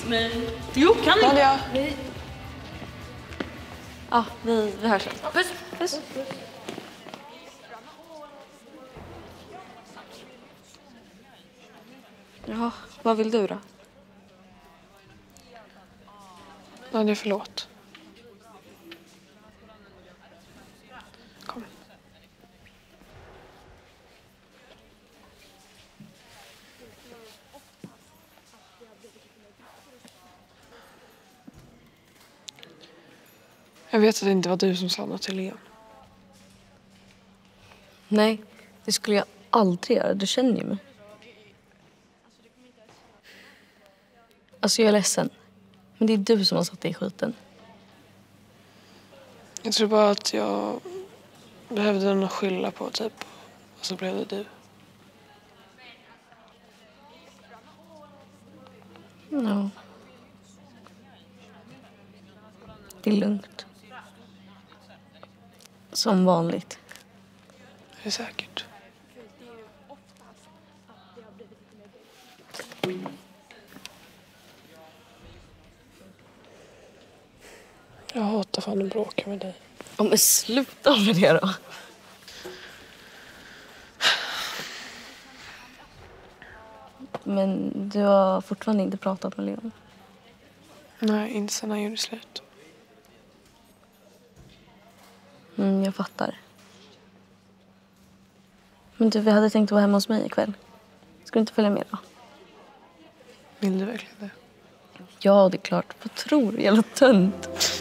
Men... Jo, kan du? Nadia. Ja, vi hörs sen. Puss. Puss. Ja, vad vill du då? Nadia, förlåt. Kom. Jag vet att det inte var du som sa något till Leon. Nej, det skulle jag aldrig göra. Du känner ju mig. Alltså, jag är ledsen. Men det är du som har satt dig i skiten. Jag tror bara att jag behövde någon att skylla på, typ. Och så blev det du. Ja. Det är lugnt. Som vanligt. Det är säkert. Jag hatar fan att bråka med dig. Ja, men sluta med det då. Men du har fortfarande inte pratat med Leon. Nej, inte sen han gjorde slut. Jag fattar. Men du, vi hade tänkt vara hemma hos mig ikväll. Ska du inte följa med då? Vill du verkligen det? Ja, det är klart. Vad tror du? Jävla tönt.